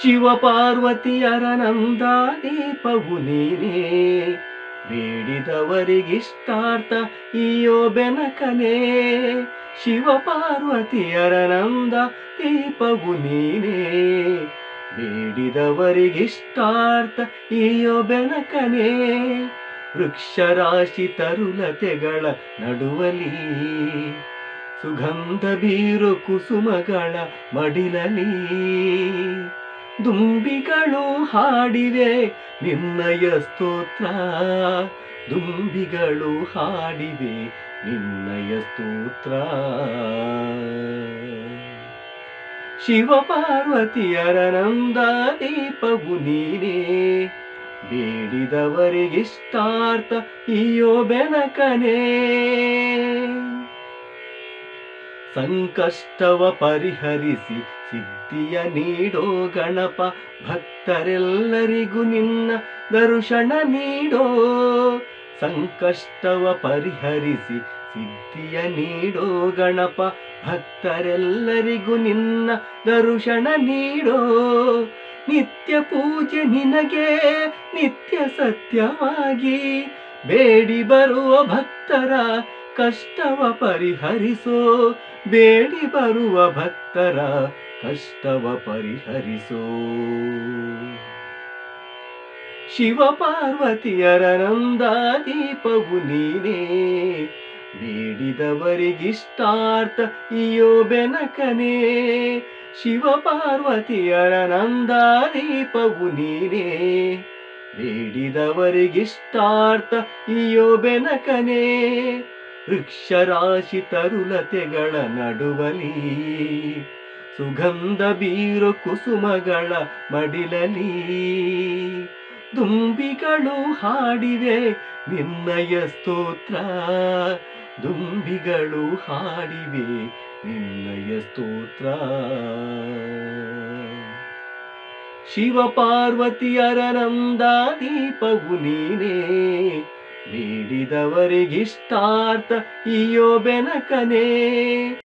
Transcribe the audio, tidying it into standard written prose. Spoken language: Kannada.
ಶಿವ ಪಾರ್ವತಿಯರ ನಂದಾದೀಪವು ನೀನೇ, ಬೇಡಿದವರಿಗಿಷ್ಟಾರ್ಥ ಈಯೋ ಬೆನಕನೇ. ಶಿವ ಪಾರ್ವತಿಯರ ನಂದ ದೀಪವು ನೀನೇ, ಬೇಡಿದವರಿಗಿಷ್ಟಾರ್ಥ ಈಯೋ ಬೆನಕನೇ. ವೃಕ್ಷರಾಶಿ ತರುಲತೆಗಳ ನಡುವಲಿ, ಸುಗಂಧ ಬೀರು ಕುಸುಮಗಳ ಮಡಿಲಲಿ, ದುಂಬಿಗಳು ಹಾಡಿವೆ ನಿನ್ನಯ ಸ್ತೋತ್ರ, ದುಂಬಿಗಳು ಹಾಡಿವೆ ನಿನ್ನಯ ಸ್ತೋತ್ರ. ಶಿವ ಪಾರ್ವತಿಯರ ನಂದಾದೀಪವು ನೀನೇ, ಬೇಡಿದವರಿಗಿಷ್ಟಾರ್ಥ ಈಯೋ ಬೆನಕನೇ. ಸಂಕಷ್ಟವ ಪರಿಹರಿಸಿ ಸಿದ್ಧಿಯ ನೀಡೋ ಗಣಪ, ಭಕ್ತರೆಲ್ಲರಿಗೂ ನಿನ್ನ ದರ್ಶನ ನೀಡೋ. ಸಂಕಷ್ಟವ ಪರಿಹರಿಸಿ ಸಿದ್ಧಿಯ ನೀಡೋ ಗಣಪ, ಭಕ್ತರೆಲ್ಲರಿಗೂ ನಿನ್ನ ದರ್ಶನ ನೀಡೋ. ನಿತ್ಯ ಪೂಜೆ ನಿನಗೆ ನಿತ್ಯ ಸತ್ಯವಾಗಿ, ಬೇಡಿ ಬರುವ ಭಕ್ತರ ಕಷ್ಟವ ಪರಿಹರಿಸೋ, ಬೇಡಿ ಬರುವ ಭಕ್ತರ ಕಷ್ಟವ ಪರಿಹರಿಸೋ. ಶಿವ ಪಾರ್ವತಿಯರ ನಂದಾದೀಪವು ನೀನೇ, ಬೇಡಿದವರಿಗಿಷ್ಟಾರ್ಥ ಈಯೋ ಬೆನಕನೇ. ಶಿವ ಪಾರ್ವತಿಯರ ನಂದಾದೀಪವು ನೀನೇ, ಬೇಡಿದವರಿಗಿಷ್ಟಾರ್ಥ ಈಯೋ ಬೆನಕನೇ. ವೃಕ್ಷರಾಶಿ ತರುಲತೆಗಳ ನಡುವಲಿ, ಸುಗಂಧ ಬೀರು ಕುಸುಮಗಳ ಮಡಿಲಲಿ, ದುಂಬಿಗಳು ಹಾಡಿವೆ ನಿನ್ನಯ ಸ್ತೋತ್ರ, ದುಂಬಿಗಳು ಹಾಡಿವೆ ನಿನ್ನಯ ಸ್ತೋತ್ರ. ಶಿವ ಪಾರ್ವತಿಯರ ನಂದಾದೀಪವು ನೀನೇ, ಬೇಡಿದವರಿಗಿಷ್ಟಾರ್ಥ ಈಯೋ ಬೆನಕನೇ.